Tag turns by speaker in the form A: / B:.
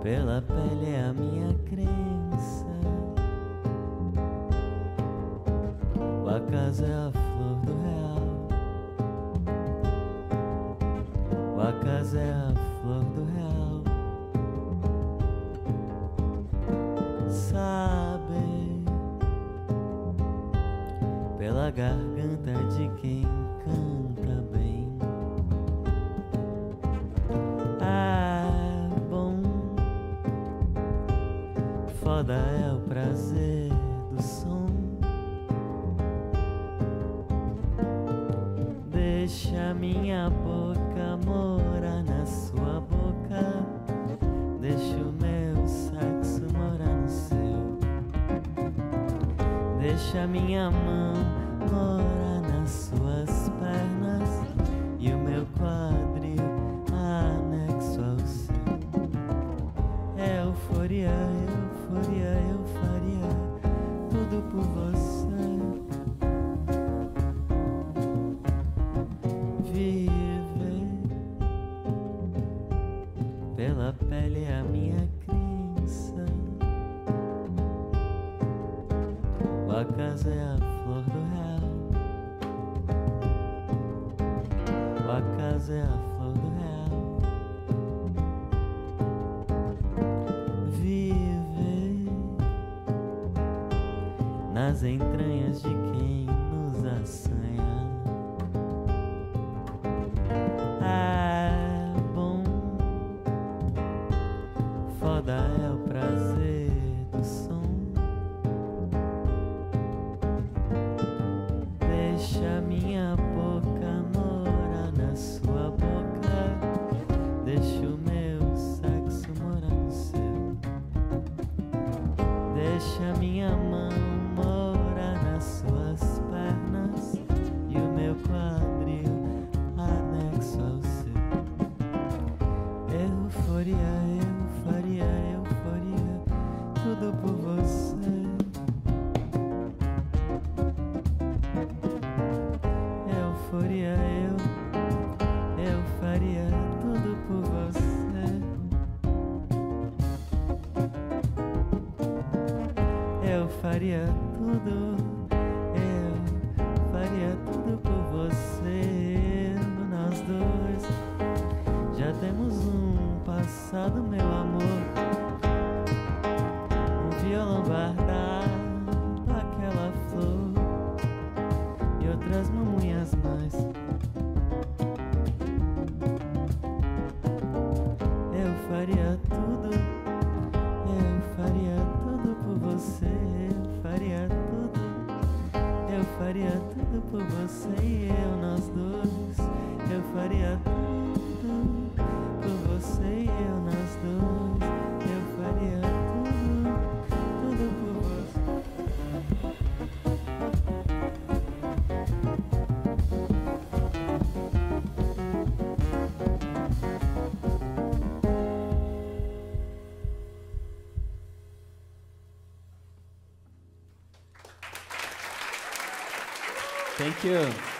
A: Pela pele é a minha crença. O acaso é a flor do real. O acaso é a flor do real. Sabe, pela garganta de quem canta bem. Foda é o prazer do som. Deixa minha boca morar na sua boca. Deixa o meu sexo morar no seu. Deixa minha mão morar nas suas pernas e o meu quadril anexo ao seu. Euforia, euforia, eu faria tudo por você. Viver pela pele é a minha crença. O acaso é a flor do real. O acaso é a flor do real. Nas entranhas de quem nos assanha. É bom, foda é o prazer do som. Deixa minha boca morar na sua boca. Deixa o meu sexo morar no seu. Deixa minha mão morar nas suas pernas e o meu quadril anexo ao seu. Euforia, euforia, euforia, tudo por você. Euforia, eu faria tudo por você. Eu faria tudo, eu faria tudo por você. Nós dois já temos um passado, meu amor. Um violão guardado, aquela flor e outras mamunhas mais. Eu faria tudo, eu faria tudo por você. Eu faria tudo, eu faria tudo por você e eu, nós dois. Eu faria tudo por você e eu, nós dois. Eu faria tudo por você.
B: Thank you.